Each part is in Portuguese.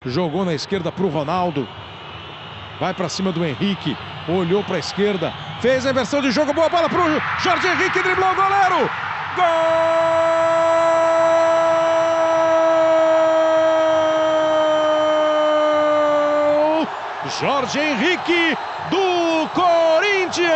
Jogou na esquerda para o Ronaldo. Vai para cima do Henrique. Olhou para a esquerda. Fez a inversão de jogo. Boa bola para o Jorge Henrique. Driblou o goleiro. Gol! Jorge Henrique do Corinthians.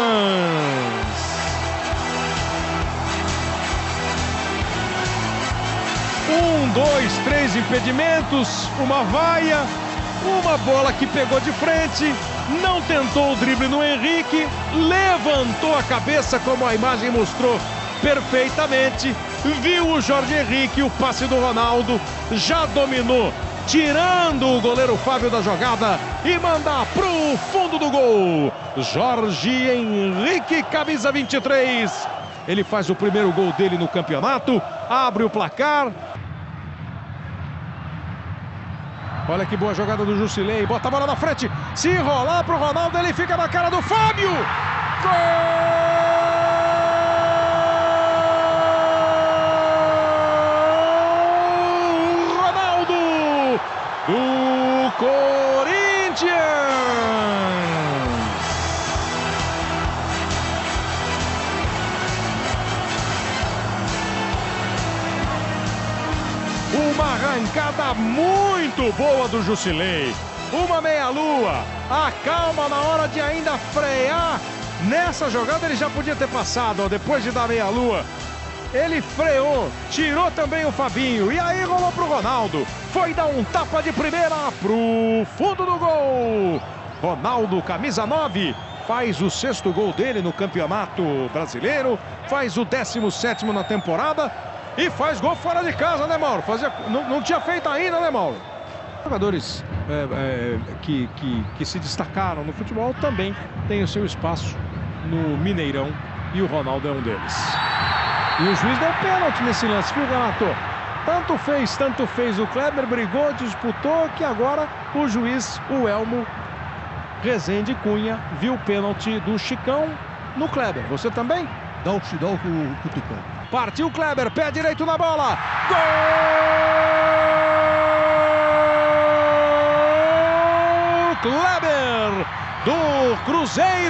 1, 2, 3 impedimentos, uma vaia, uma bola que pegou de frente, não tentou o drible no Henrique, levantou a cabeça como a imagem mostrou perfeitamente, viu o Jorge Henrique, o passe do Ronaldo, já dominou, tirando o goleiro Fábio da jogada e manda pro fundo do gol. Jorge Henrique, camisa 23. Ele faz o primeiro gol dele no campeonato, abre o placar. Olha que boa jogada do Jusilei, bota a bola na frente, se enrolar pro Ronaldo, ele fica na cara do Fábio. Gol! Ronaldo do Corinthians! Uma arrancada muito boa do Jusilei. Uma meia-lua. Acalma na hora de ainda frear. Nessa jogada ele já podia ter passado, ó, depois de dar meia-lua. Ele freou, tirou também o Fabinho. E aí rolou pro Ronaldo. Foi dar um tapa de primeira pro fundo do gol. Ronaldo, camisa 9. Faz o 6º gol dele no Campeonato Brasileiro. Faz o 17º na temporada. E faz gol fora de casa, né, Mauro? Não tinha feito ainda, né, Mauro? Jogadores que se destacaram no futebol também têm o seu espaço no Mineirão e o Ronaldo é um deles. E o juiz deu pênalti nesse lance, viu, Renato? Tanto fez, o Kleber brigou, disputou, que agora o juiz, o Elmo Rezende Cunha, viu o pênalti do Chicão no Kleber. Você também? Dá o cutucão. Partiu Kleber, pé direito na bola. Gol! Kleber do Cruzeiro.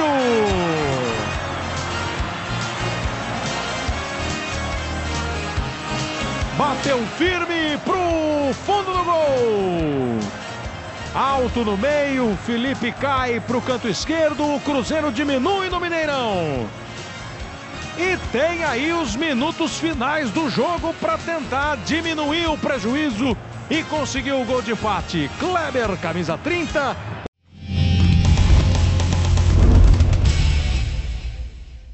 Bateu firme pro fundo do gol. Alto no meio, Felipe cai pro canto esquerdo, o Cruzeiro diminui no Mineirão. E tem aí os minutos finais do jogo para tentar diminuir o prejuízo e conseguir o gol de empate. Kleber, camisa 30,